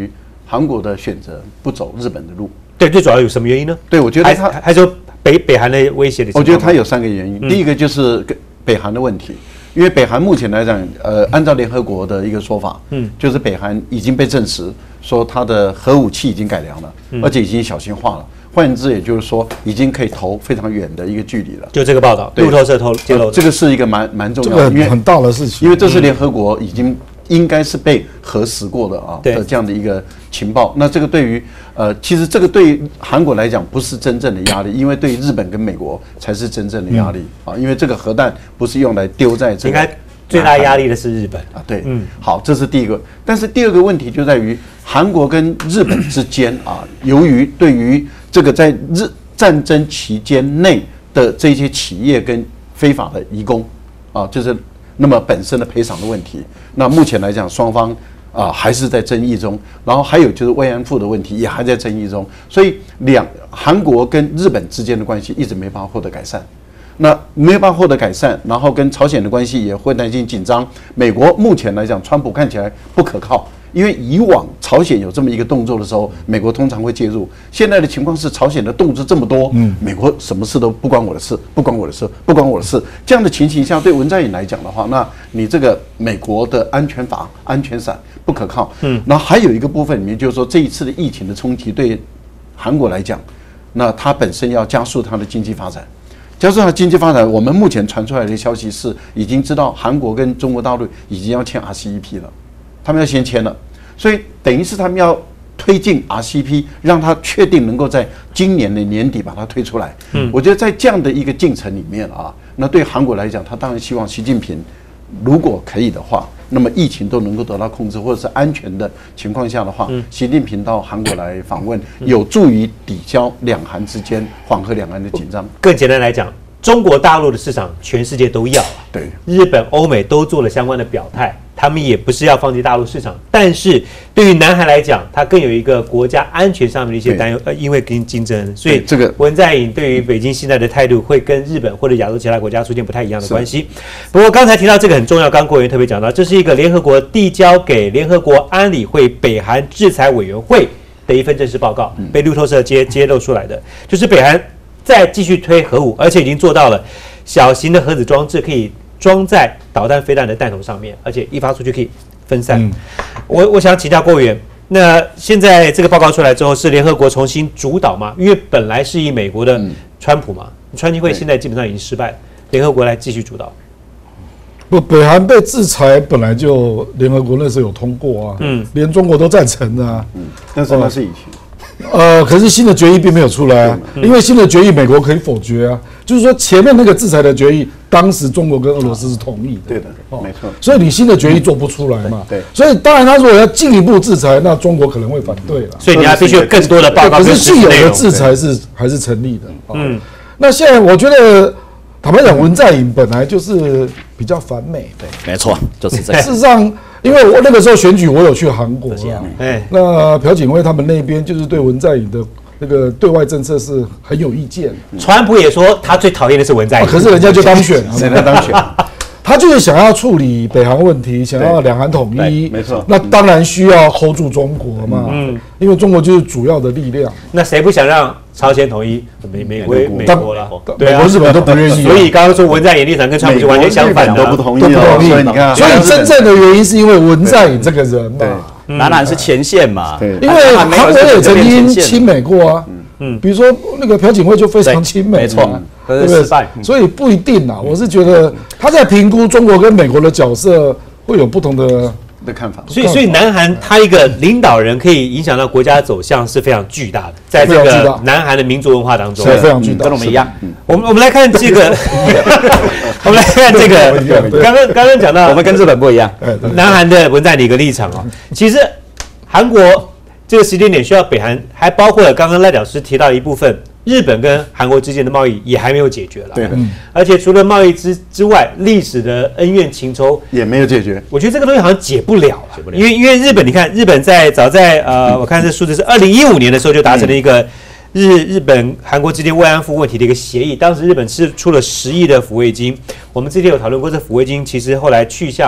韩国的选择不走日本的路。 对，最主要有什么原因呢？ 对，我觉得他还还说北北韩的威胁的情况。 我觉得它有三个原因，第一个就是北韩的问题。因为北韩目前来讲，呃，按照联合国的一个说法，嗯，就是北韩已经被证实说它的核武器已经改良了，而且已经小型化了。换言之，也就是说，已经可以投非常远的一个距离了。 就这个报道，路透社透揭露的， 这个是一个蛮蛮重要的， 因为很大的事情， 因为这是联合国已经应该是被核实过的啊的这样的一个情报。那这个对于呃，其实这个对于韩国来讲不是真正的压力，因为对于日本跟美国才是真正的压力啊，因为这个核弹不是用来丢在这个。 应该最大压力的是日本啊，对，嗯，好，这是第一个。但是第二个问题就在于韩国跟日本之间啊，由于对于这个在日战争期间内的这些企业跟非法的移工啊，就是那么本身的赔偿的问题，那目前来讲双方啊还是在争议中，然后还有就是慰安妇的问题也还在争议中，所以两韩国跟日本之间的关系一直没办法获得改善。那没有办法获得改善，然后跟朝鲜的关系也会担心紧张。美国目前来讲，川普看起来不可靠，因为以往朝鲜有这么一个动作的时候，美国通常会介入。现在的情况是，朝鲜的动作这么多，嗯，美国什么事都不关我的事，不关我的事，不关我的事。这样的情形下，对文在寅来讲的话，那你这个美国的安全法、安全伞不可靠。嗯，然后还有一个部分里面，就是说这一次的疫情的冲击对韩国来讲，那它本身要加速它的经济发展。加上经济发展，我们目前传出来的消息是，已经知道韩国跟中国大陆已经要签 R C E P 了，他们要先签了，所以等于是他们要推进 R C E P， 让它确定能够在今年的年底把它推出来。嗯，我觉得在这样的一个进程里面啊，那对韩国来讲，他当然希望习近平如果可以的话，那么疫情都能够得到控制，或者是安全的情况下的话，习近平到韩国来访问，有助于抵消两韩之间缓和两岸的紧张。 更简单来讲，中国大陆的市场全世界都要啊， 对， 日本、欧美都做了相关的表态，他们也不是要放弃大陆市场，但是对于南韩来讲，它更有一个国家安全上面的一些担忧，呃，因为跟竞争，所以这个文在寅对于北京现在的态度会跟日本或者亚洲其他国家出现不太一样的关系。不过刚才提到这个很重要，刚刚国员特别讲到，这是一个联合国递交给联合国安理会北韩制裁委员会的一份正式报告，被路透社揭揭露出来的，就是北韩再继续推核武，而且已经做到了小型的核子装置可以装在导弹飞弹的弹头上面，而且一发出去可以分散。嗯、我我想请教郭委员，那现在这个报告出来之后，是联合国重新主导吗？因为本来是以美国的川普嘛，川金会现在基本上已经失败了，联合国来继续主导。 不，北韩被制裁本来就联合国那时候有通过啊，嗯，连中国都赞成啊， 嗯，但是那是以前。 呃，可是新的决议并没有出来啊，因为新的决议美国可以否决啊，就是说前面那个制裁的决议，当时中国跟俄罗斯是同意的， 对的，没错。 所以你新的决议做不出来嘛， 对。 所以当然他如果要进一步制裁，那中国可能会反对了。 所以你还必须有更多的报告。 可是既有的制裁是还是成立的。嗯。那现在我觉得，坦白讲，文在寅本来就是比较反美， 对，没错，就是这样。 事实上。因为我那个时候选举，我有去韩国啊。哎，那朴槿惠他们那边就是对文在寅的那个对外政策是很有意见。 川普也说他最讨厌的是文在寅， 可是人家就当选， 谁来当选？ 他就是想要处理北韩问题，想要两韩统一， 没错。 那当然需要 hold 住中国嘛，嗯，因为中国就是主要的力量。 那谁不想让朝鲜统一？美美国美国了， 对啊，日本都不愿意。 所以刚刚说文在寅立场跟川普是完全相反的， 都不同意， 都不同意。 所以你看， 所以真正的原因是因为文在寅这个人嘛， 南韩是前线嘛， 因为韩国也曾经亲美过啊。嗯，比如说那个朴槿惠就非常亲美， 没错， 对不对？所以不一定啊，我是觉得他在评估中国跟美国的角色会有不同的的看法。 所以，所以南韩他一个领导人可以影响到国家走向是非常巨大的，在这个南韩的民族文化当中， 是非常巨大， 跟我们一样。 我们我们来看这个，我们来看这个，刚刚刚刚讲到， 我们跟日本不一样， 南韩的文在寅一个立场啊，其实韩国。这个时间点需要北韩，还包括了刚刚赖老师提到一部分，日本跟韩国之间的贸易也还没有解决了。 对的， 而且除了贸易之之外，历史的恩怨情仇也没有解决。 我觉得这个东西好像解不了了，因为因为日本，你看日本在早在呃，我看这数字是二零一五年的时候就达成了一个日日本韩国之间慰安妇问题的一个协议，当时日本是出了十亿的抚慰金。我们之前有讨论过，这抚慰金其实后来去向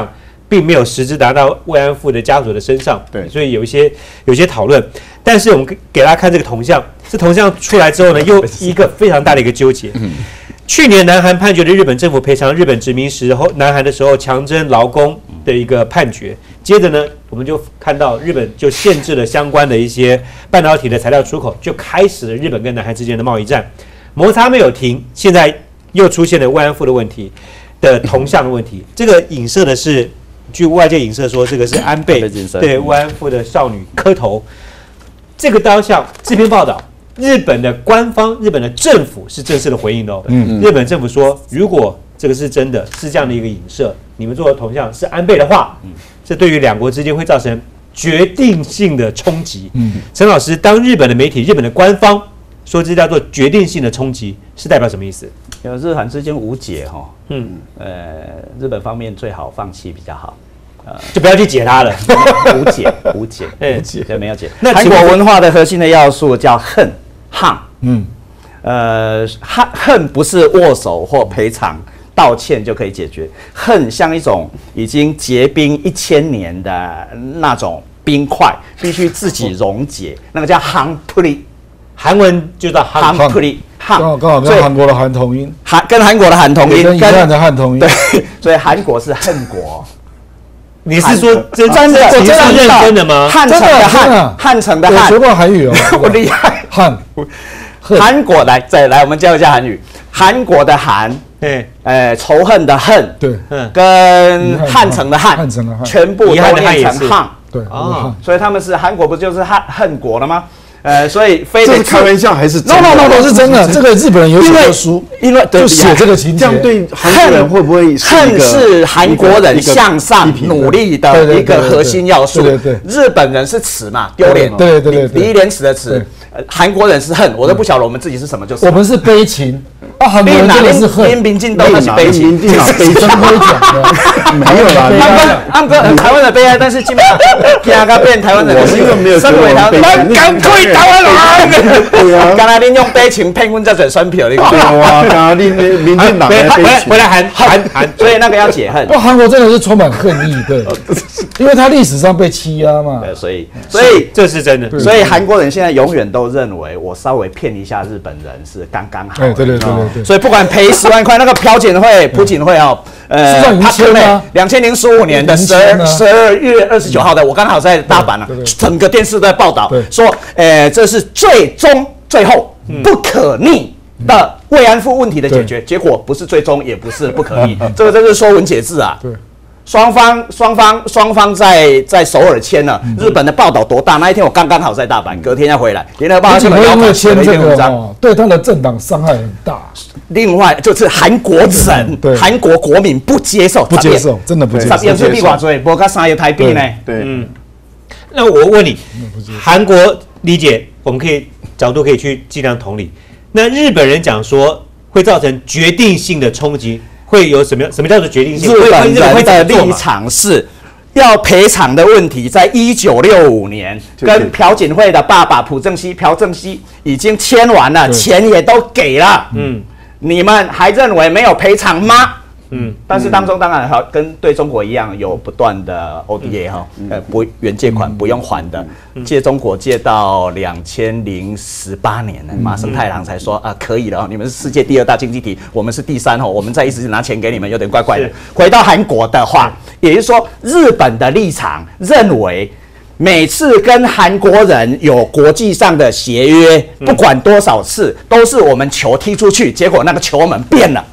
并没有实质达到慰安妇的家属的身上， 对， 所以有一些有一些讨论。但是我们给大家看这个铜像，这铜像出来之后呢，又一个非常大的一个纠结。嗯、去年南韩判决了日本政府赔偿日本殖民时候南韩的时候强征劳工的一个判决，接着呢，我们就看到日本就限制了相关的一些半导体的材料出口，就开始了日本跟南韩之间的贸易战，摩擦没有停，现在又出现了慰安妇的问题的铜像的问题。这个影射的是。据外界影射说，这个是安倍对慰安妇的少女磕头。这个雕像，这篇报道，日本的官方、日本的政府是正式的回应的哦。嗯、日本政府说，如果这个是真的，是这样的一个影射，你们做的铜像是安倍的话，嗯、这对于两国之间会造成决定性的冲击。嗯、陈老师，当日本的媒体、日本的官方说这叫做决定性的冲击，是代表什么意思？ 因为日韩之间无解哈，嗯，呃，日本方面最好放弃比较好， 呃，就不要去解它了， 无解，无解， 无解，对，没有解。那韩国文化的核心的要素叫恨，汉，嗯，呃，恨恨不是握手或赔偿、道歉就可以解决，恨像一种已经结冰一千年的那种冰块，必须自己溶解，那个叫韩普里。 韩文就叫韩普里， 刚好刚好跟韩国的韩同音， 韩跟韩国的韩同音， 跟宜兰的汉同音， 对，所以韩国是恨国。 你是说真真的真的认真的吗？ 汉城的汉，汉城的汉， 我学过韩语哦， 我厉害。 汉， 韩国来再来，我们教一下韩语。韩国的韩，对，呃，仇恨的恨， 对， 跟汉城的汉， 汉城的汉， 全部都念成汉， 对啊， 所以他们是韩国，不就是汉恨国了吗？呃，所以非这是开玩笑还是 ？no no no no 是真的。这个日本人有写过书， 因为就写这个情节， 这样对韩国人会不会恨是韩国人向上努力的一个核心要素？ 对对。 日本人是耻嘛，丢脸， 对对对， 礼义廉耻的耻。韩国人是恨，我都不晓得我们自己是什么，就是我们是悲情。啊，韩国人真的是恨， 连民进党都是悲情， 民进党悲情真会讲的， 没有啦。 他们他们台湾的悲哀，但是基本上第二个变台湾人， 我是因为没有身为台湾，干脆台湾人。对啊，刚才恁用悲情骗阮这嘴酸皮，你讲。 对啊，刚才恁民进党回来回来韩韩韩， 所以那个要解恨。 不，韩国真的是充满恨意，对，因为他历史上被欺压嘛。 对，所以所以这是真的。 所以韩国人现在永远都认为，我稍微骗一下日本人是刚刚好。 对对对对对。 所以不管赔十万块，那个朴槿惠、朴槿惠哦，呃， 他签了两千零十五年的十二十二月二十九号的，我刚好在大阪了，整个电视都在报道说，呃，这是最终最后不可逆的慰安妇问题的解决，结果不是最终，也不是不可逆，这个真是说文解字啊。双方双方双方在在首尔签了，日本的报道多大？那一天我刚刚好在大阪，隔天要回来，联合报这么要签这个，对他的政党伤害很大。 另外就是韩国人，韩国国民不接受， 不接受，真的不接受。 也是币寡追，不过三亿台币呢？ 对，嗯。 那我问你，韩国理解，我们可以角度可以去尽量同理。那日本人讲说会造成决定性的冲击。会有什么样？什么叫做决定性？ 日本人的立场是要赔偿的问题，在一九六五年跟朴槿惠的爸爸朴正熙、朴正熙已经签完了，钱也都给了。嗯，你们还认为没有赔偿吗？嗯，但是当中当然跟对中国一样有不断的 O D A 哈，呃不原借款不用还的，借中国借到两千零十八年呢，马生太郎才说啊可以了哦，你们是世界第二大经济体，我们是第三哦，我们再一直拿钱给你们有点怪怪的。回到韩国的话，也就是说日本的立场认为，每次跟韩国人有国际上的协约，不管多少次，都是我们球踢出去，结果那个球门变了。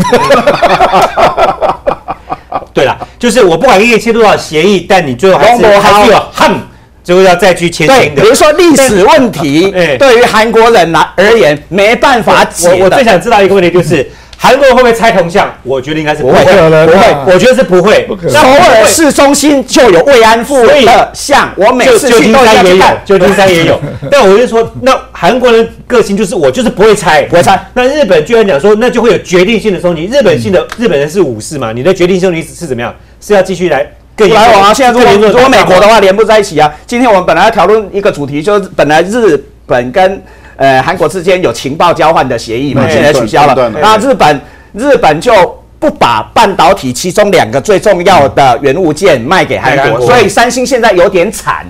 对了，就是我不管跟你签多少协议，但你最后还是还是有恨，最后要再去签新的。 比如说历史问题，对于韩国人来而言没办法解的。 我我最想知道一个问题就是。韩国会不会拆铜像？我觉得应该是不会， 不会，我觉得是不会。 首尔市中心就有慰安妇的像，我每次去都要去看， 旧金山也有。但我就说，那韩国人个性就是我就是不会拆， 不会拆。 那日本居然讲说，那就会有决定性的冲击。日本性的日本人是武士嘛？你的决定性的是怎么样？是要继续来更来往啊？现在如果如果美国的话连不在一起啊。今天我们本来要讨论一个主题，就是本来日本跟呃韩国之间有情报交换的协议嘛，现在取消了。那日本日本就不把半导体其中两个最重要的元物件卖给韩国，所以三星现在有点惨。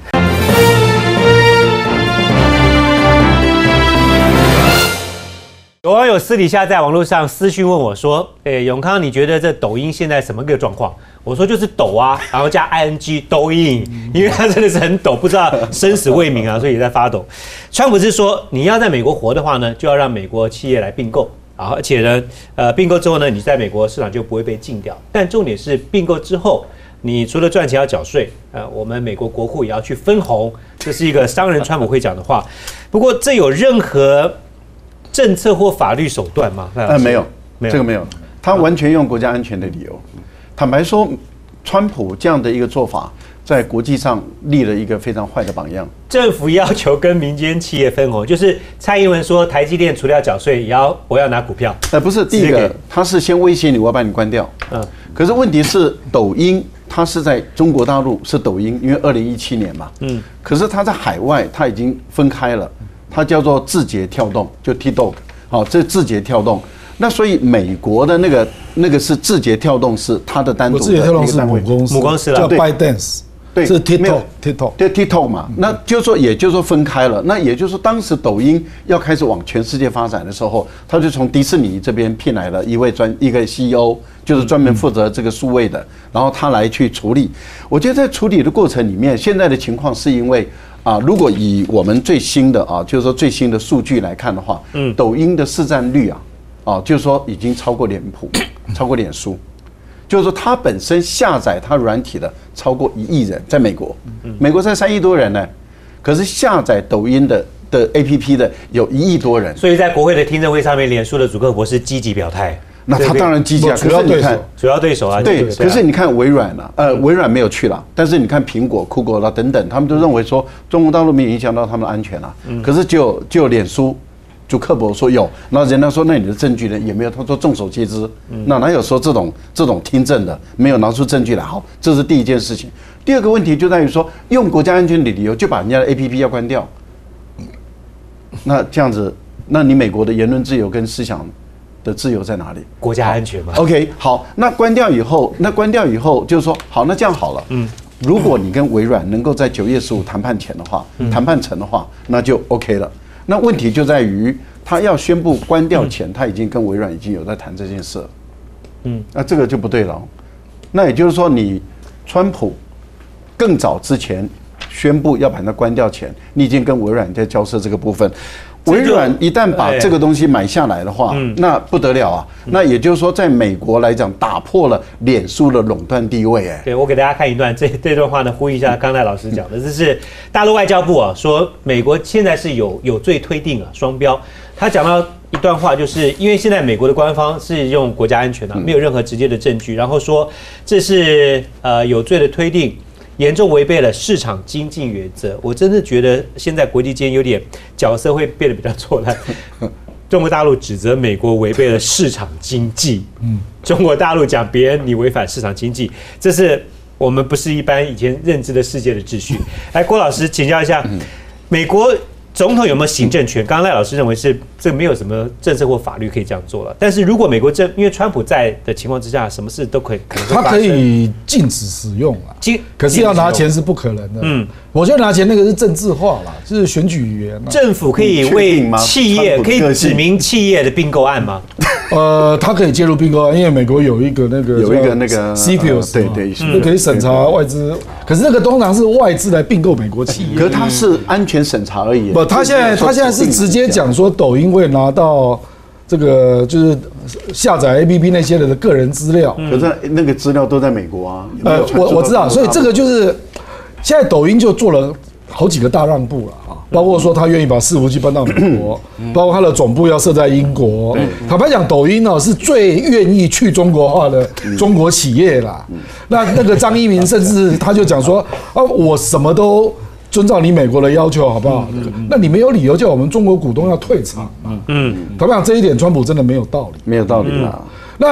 有网友私底下在网络上私讯问我说：“诶，永康，你觉得这抖音现在什么个状况？”我说就是抖啊，然后加 ing 抖音，因为它真的是很抖，不知道生死未明啊，所以也在发抖。川普是说，你要在美国活的话呢，就要让美国企业来并购啊，而且呢，呃，并购之后呢，你在美国市场就不会被禁掉。但重点是并购之后，你除了赚钱要缴税，呃，我们美国国库也要去分红，这是一个商人川普会讲的话。不过这有任何政策或法律手段吗？ 呃，没有，没有，这个没有，他完全用国家安全的理由。坦白说，川普这样的一个做法，在国际上立了一个非常坏的榜样。 政府要求跟民间企业分红，就是蔡英文说，台积电除了要缴税，也要我要拿股票。 呃，不是，第一个，他是先威胁你，我要把你关掉。嗯，可是问题是，抖音它是在中国大陆是抖音，因为二零一七年嘛。嗯，可是它在海外，它已经分开了。它叫做字节跳动，就 TikTok， 好，这字节跳动。那所以美国的那个那个是字节跳动，是它的单独的一个单位， 母公司， 母公司了， 叫 ByteDance， 对， 是 TikTok，TikTok， 对 TikTok 嘛。那就是说，也就是说分开了。那也就是说，当时抖音要开始往全世界发展的时候，他就从迪士尼这边聘来了一位专一个 C E O， 就是专门负责这个数位的，然后他来去处理。我觉得在处理的过程里面，现在的情况是因为。啊，如果以我们最新的啊，就是说最新的数据来看的话，嗯，抖音的市占率啊，啊，就是说已经超过脸谱，超过脸书，就是说它本身下载它软体的超过一亿人，在美国，美国才三亿多人呢，可是下载抖音的的 A P P 的有一亿多人， 所以在国会的听证会上面，脸书的祖克伯是积极表态。 那他当然积极啊，可是你看主要对手啊， 对，可是你看微软啊，呃，微软没有去了，但是你看苹果、酷狗啦等等，他们都认为说中国大陆没有影响到他们的安全啊。可是就就脸书，祖克伯说有，那人家说那你的证据呢也没有，他说众所皆知，那哪有说这种这种听证的没有拿出证据来？好，这是第一件事情。第二个问题就在于说，用国家安全的理由就把人家的 A P P 要关掉，那这样子，那你美国的言论自由跟思想的自由在哪里？ 国家安全嘛。 OK， 好，那关掉以后，那关掉以后就是说，好，那这样好了。嗯，如果你跟微软能够在九月十五谈判前的话，谈判成的话，那就 OK 了。那问题就在于，他要宣布关掉前，他已经跟微软已经有在谈这件事了。嗯，那这个就不对了。那也就是说，你川普更早之前宣布要把它关掉前，你已经跟微软在交涉这个部分。微软一旦把这个东西买下来的话，那不得了啊！那也就是说，在美国来讲，打破了脸书的垄断地位。哎， 对，我给大家看一段，这这段话呢，呼应一下刚才老师讲的，这是大陆外交部啊说，美国现在是有有罪推定啊，双标。他讲到一段话，就是因为现在美国的官方是用国家安全啊，没有任何直接的证据，然后说这是呃有罪的推定。严重违背了市场经济原则，我真的觉得现在国际间有点角色会变得比较错乱。中国大陆指责美国违背了市场经济，嗯，中国大陆讲别人你违反市场经济，这是我们不是一般以前认知的世界的秩序。来，郭老师请教一下，美国总统有没有行政权？刚刚赖老师认为是这没有什么政策或法律可以这样做了。但是如果美国政因为川普在的情况之下，什么事都可以可能会发生。 他可以禁止使用啊，可是要拿钱是不可能的。嗯，我觉得拿钱那个是政治化啦，是选举语言。政府可以为企业可以指明企业的并购案吗？ 呃，他可以介入并购案，因为美国有一个那个有一个那个 C F I U S， 对对， 那可以审查外资。可是那个通常是外资来并购美国企业， 可是他是安全审查而已。 不，他现在他现在是直接讲说抖音会拿到这个就是下载 A P P 那些人的个人资料。 可是那个资料都在美国啊。 呃，我我知道，所以这个就是现在抖音就做了好几个大让步了啊，包括说他愿意把伺服器搬到美国，包括他的总部要设在英国。坦白讲，抖音呢是最愿意去中国化的中国企业啦。那那个张一鸣甚至他就讲说啊，我什么都遵照你美国的要求，好不好？那你没有理由叫我们中国股东要退场嘛？嗯，坦白讲这一点，川普真的没有道理， 没有道理啊。 那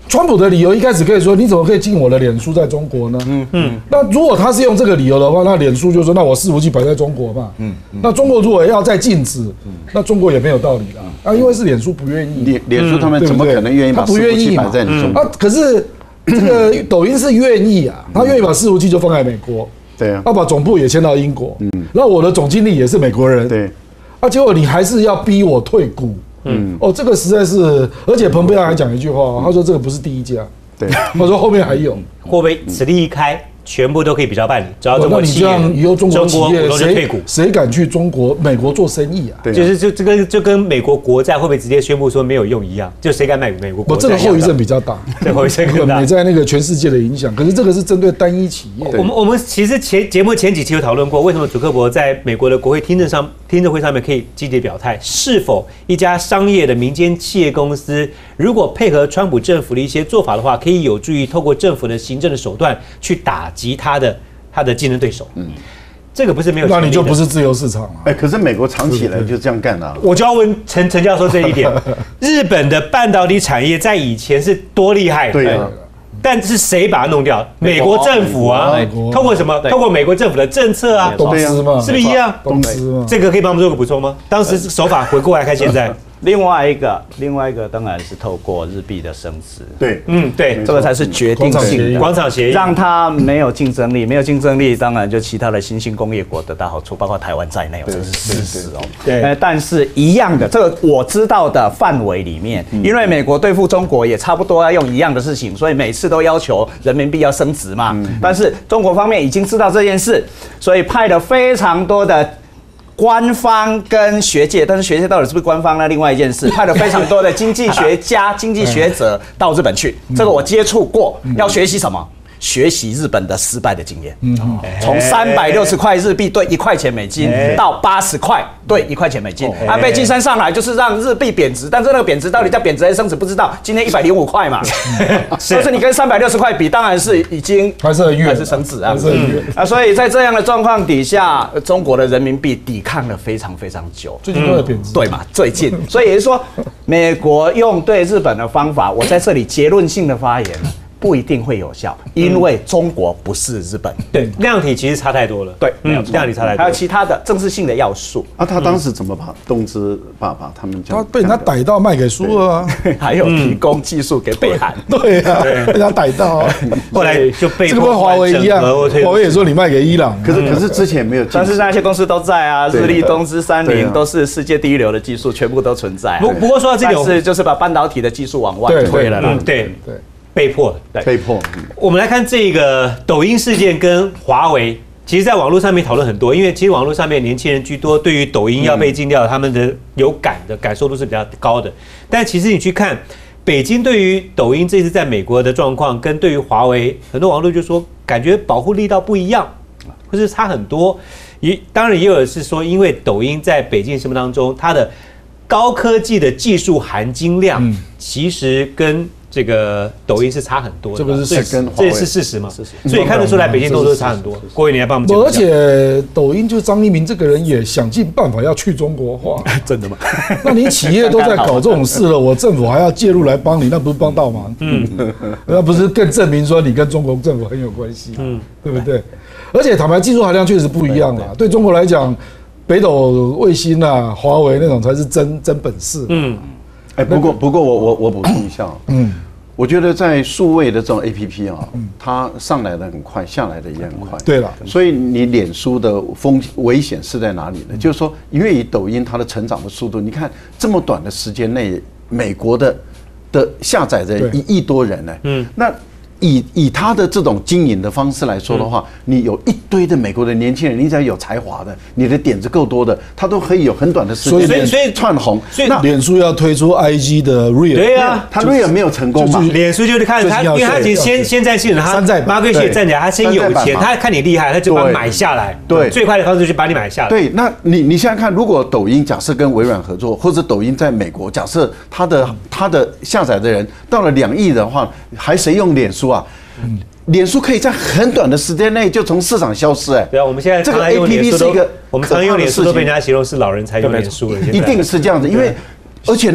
川普的理由一开始可以说，你怎么可以禁我的脸书在中国呢？嗯嗯。那如果他是用这个理由的话，那脸书就说，那我伺服器摆在中国嘛。嗯。那中国如果要再禁止，那中国也没有道理啦。啊，因为是脸书不愿意。 脸脸书他们怎么可能愿意把伺服器摆在你中国？ 啊，可是这个抖音是愿意啊，他愿意把伺服器就放在美国。 对啊。 要把总部也迁到英国。嗯。那我的总经理也是美国人。 对。 啊，结果你还是要逼我退股。嗯。哦，这个实在是，而且蓬佩奥还讲一句话，他说这个不是第一家。对，我说后面还有， 会不会此例一开，全部都可以比照办理？只要中国企业，以后中国企业谁谁敢去中国、美国做生意啊？ 对，就是就这个就跟美国国债会不会直接宣布说没有用一样，就谁敢买美国国债？ 这个后遗症比较大， 这后遗症更大。 美在那个全世界的影响，可是这个是针对单一企业。 我们我们其实前节目前几期有讨论过，为什么祖克伯在美国的国会听证上听证会上面可以积极表态，是否一家商业的民间企业公司，如果配合川普政府的一些做法的话，可以有助于透过政府的行政的手段去打击他的他的竞争对手。嗯，这个不是没有， 那你就不是自由市场了。 哎，可是美国长期以来就这样干的、啊。 我就要问陈陈教授这一点，日本的半导体产业在以前是多厉害？ 对啊。 但是谁把它弄掉？美国政府啊，透过什么？透过美国政府的政策啊， 东芝嘛， 是不是一样？ 东芝嘛， 这个可以帮我们做个补充吗？当时手法回过来看现在。 另外一个，另外一个当然是透过日币的升值。 对， 嗯，对， 这个才是决定性的。 广场协议让它没有竞争力，没有竞争力，当然就其他的新兴工业国得到好处，包括台湾在内，这是事实哦。 对， 呃，但是一样的，这个我知道的范围里面，因为美国对付中国也差不多要用一样的事情，所以每次都要求人民币要升值嘛。但是中国方面已经知道这件事，所以派了非常多的。官方跟学界，但是学界到底是不是官方呢？另外一件事，派了非常多的经济学家、经济学者到日本去，这个我接触过。要学习什么？学习日本的失败的经验。从三百六十块日币兑一块钱美金到八十块兑一块钱美金，安倍晋三上来就是让日币贬值，但是那个贬值到底在贬值还是升值不知道。今天一百零五块嘛，但是你跟三百六十块比，当然是已经还是很远， 还是升值啊。啊，所以在这样的状况底下，中国的人民币抵抗了非常非常久， 最近都在贬值， 对嘛？最近，所以也就是说，美国用对日本的方法，我在这里结论性的发言。不一定会有效，因为中国不是日本。 对，量体其实差太多了。 对，没有量体差太多。 还有其他的政治性的要素。 啊，他当时怎么把东芝把把他们他被人家逮到卖给苏了啊， 还有提供技术给北韩。 对啊，被人家逮到， 后来就被这个跟华为一样，华为也说你卖给伊朗， 可是可是之前没有， 但是那些公司都在啊，日立、东芝、三菱都是世界第一流的技术，全部都存在。 不不过说到这里， 是就是把半导体的技术往外推了啦。 对对。被迫， 被迫。 我们来看这个抖音事件跟华为，其实在网络上面讨论很多，因为其实网络上面年轻人居多，对于抖音要被禁掉，他们的有感的感受度是比较高的。但其实你去看北京对于抖音这次在美国的状况，跟对于华为，很多网络就说感觉保护力道不一样，或是差很多。也当然也有的是说，因为抖音在北京心目当中，它的高科技的技术含金量，其实跟这个抖音是差很多的， 这个是跟这也是事实嘛？所以看得出来，北京动作差很多。郭伟，你来帮我们讲。 而且抖音就是张一鸣这个人也想尽办法要去中国化， 真的吗？ 那你企业都在搞这种事了，我政府还要介入来帮你，那不是帮倒忙？嗯，那不是更证明说你跟中国政府很有关系？嗯，对不对？而且坦白，技术含量确实不一样啦。对中国来讲，北斗卫星啊、华为那种才是真真本事。嗯。 哎，不过不过我我我补充一下，嗯，我觉得在数位的这种 A P P 啊，它上来的很快，下来的也很快。 对了， 所以你脸书的风危险是在哪里呢？就是说，因为以抖音它的成长的速度，你看这么短的时间内，美国的的下载的一亿多人呢，嗯，那。以以他的这种经营的方式来说的话，你有一堆的美国的年轻人，你只要有才华的，你的点子够多的，他都可以有很短的时间所以所以窜红。 所以那脸书要推出 I G 的 Real， 对啊， 他 Real 没有成功嘛？ 脸书就是看他，因为他其实先先在线，他马克也站起来，他先有钱，他看你厉害，他就把你买下来。对，最快的方式就是把你买下来。 对，那你你想想看，如果抖音假设跟微软合作，或者抖音在美国，假设他的他的下载的人到了两亿的话，还谁用脸书啊？脸书可以在很短的时间内就从市场消失，哎， 对啊，我们现在这个 A P P 是一个， 我们常用脸书都被人家形容是老人才用脸书了， 一定是这样子，因为而且呢，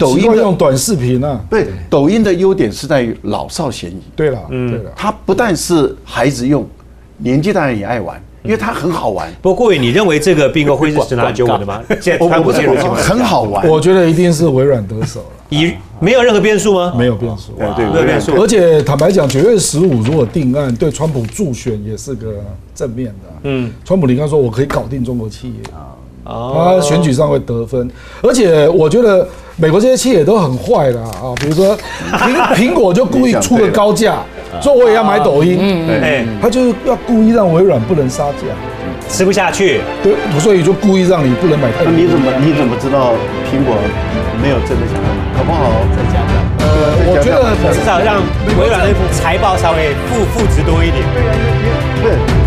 抖音的习惯用短视频啊。 对，抖音的优点是在于老少咸宜。 对了，对了， 它不但是孩子用，年纪大人也爱玩，因为它很好玩。 不过郭伟，你认为这个并购会是十拿九稳的吗？现在川普介入情况下很好玩。 我觉得一定是微软得手了， 以没有任何变数吗？ 没有变数。 对对， 没有变数。 而且坦白讲，九月十五如果定案，对川普助选也是个正面的。嗯，川普你刚说我可以搞定中国企业啊，他选举上会得分，而且我觉得美国这些企业都很坏啦啊，比如说苹苹果就故意出个高价，说我也要买抖音， 哎， 他就是要故意让微软不能杀价， 吃不下去。 对，所以就故意让你不能买太多。 那你怎么你怎么知道苹果没有真的想要买？搞不好再加价。 呃，我觉得至少让微软的财报稍微负负值多一点。 对啊，因为因为不是